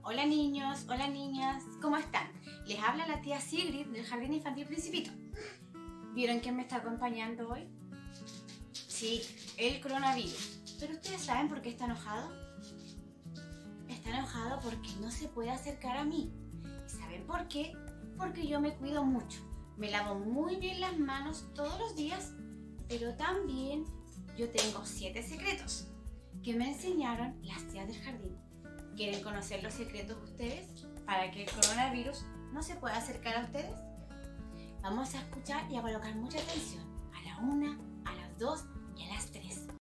Hola niños, hola niñas, ¿cómo están? Les habla la tía Sigrid del Jardín Infantil Principito. ¿Vieron quién me está acompañando hoy? Sí, el coronavirus. ¿Pero ustedes saben por qué está enojado? Está enojado porque no se puede acercar a mí. ¿Y saben por qué? Porque yo me cuido mucho. Me lavo muy bien las manos todos los días, pero también yo tengo 7 secretos que me enseñaron las tías del jardín. ¿Quieren conocer los secretos ustedes para que el coronavirus no se pueda acercar a ustedes? Vamos a escuchar y a colocar mucha atención a la 1, a las 2 y a las 3.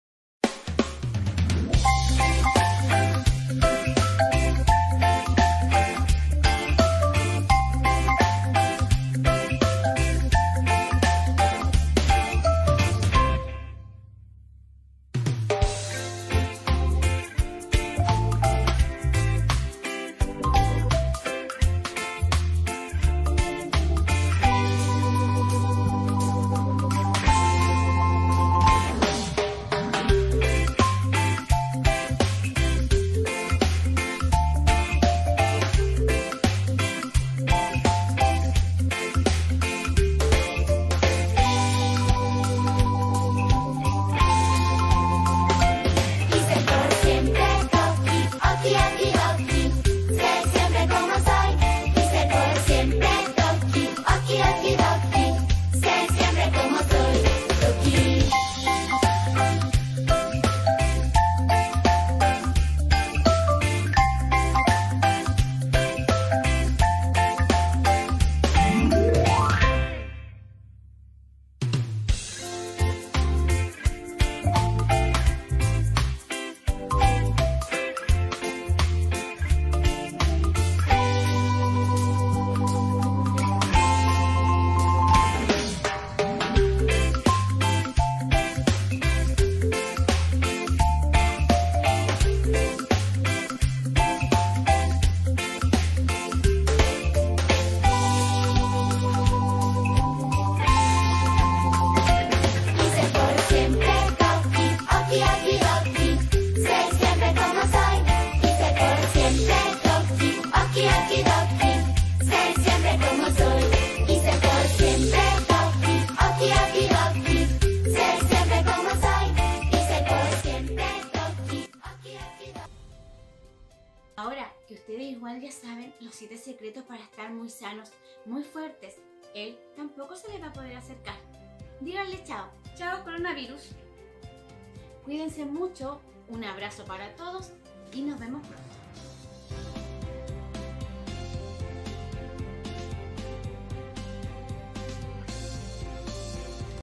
Ahora que ustedes igual ya saben los 7 secretos para estar muy sanos, muy fuertes, él tampoco se les va a poder acercar. Díganle chao, chao coronavirus. Cuídense mucho, un abrazo para todos y nos vemos pronto.